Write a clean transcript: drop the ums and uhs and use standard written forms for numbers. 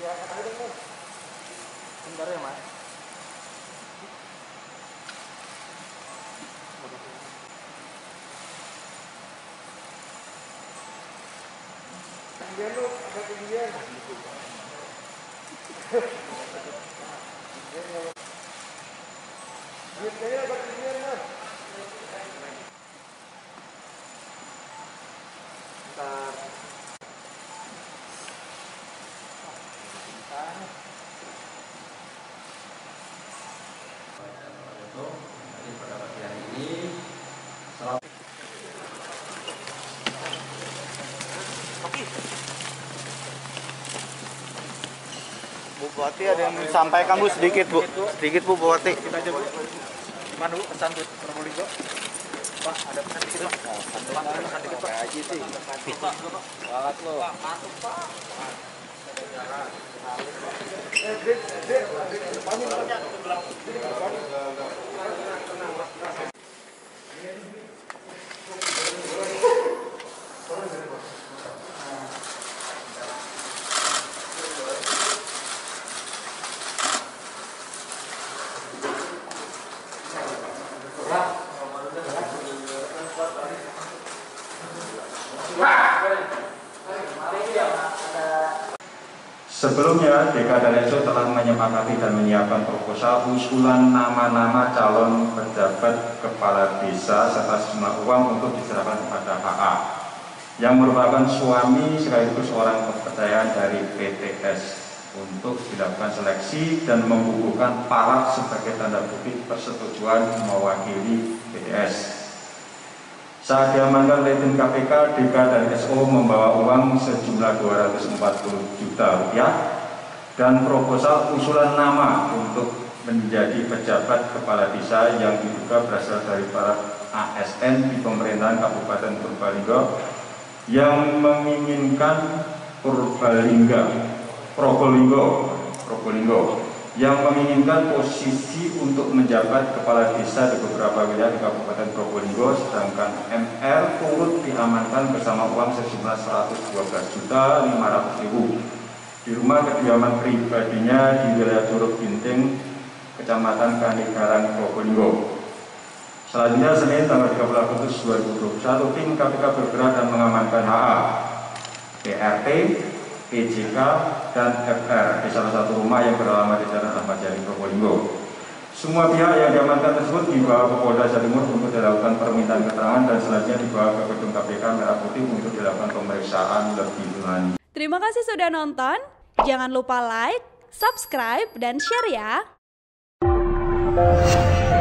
Ya, ada dong. Bentar ya, Mas. Ketinggian lu, ada ketinggian. Kayaknya agak ketinggian, Mas. Bentar. Jadi pada pagi hari ini Bu Bupati ada yang disampaikan Bu sedikit Bu. Sedikit Bu Bupati. Kita aja Bu. Gimana Bu pesan buat Probolinggo? Pak, ada pesan dikit Pak. Pak, ada pesan dikit Pak. Aji sih. Pak. Banget lo. Mantap Pak. Sebelumnya, DK dan ESO telah menyepakati dan menyiapkan proposal usulan nama-nama calon pejabat kepala desa serta sejumlah uang untuk diserahkan kepada HA yang merupakan suami sekaligus orang kepercayaan dari PTS untuk dilakukan seleksi dan membukukan parat sebagai tanda bukti persetujuan mewakili PTS. Saat diamankan oleh tim KPK, DK dan SO membawa uang sejumlah 240 juta rupiah dan proposal usulan nama untuk menjadi pejabat kepala desa yang diduga berasal dari para ASN di pemerintahan Kabupaten Probolinggo yang menginginkan Probolinggo yang menginginkan posisi untuk menjabat kepala desa di beberapa wilayah di Kabupaten Probolinggo, sedangkan MR turut diamankan bersama uang sejumlah 112.500.000 di rumah kediaman pribadinya di wilayah Curug Ginting, Kecamatan Kanigaran, Probolinggo. Selanjutnya, Senin tanggal 30 Agustus 2021, tim KPK bergerak dan mengamankan HA, PRT, PJK, dan FR di salah satu rumah yang beralamat di Jalan Ahmad Yani, Probolinggo. Semua pihak yang diamankan tersebut dibawa ke Polda Jawa Timur untuk dilakukan permintaan keterangan dan selanjutnya dibawa ke gedung KPK Merah Putih untuk dilakukan pemeriksaan lebih lanjut. Terima kasih sudah nonton. Jangan lupa like, subscribe, dan share ya.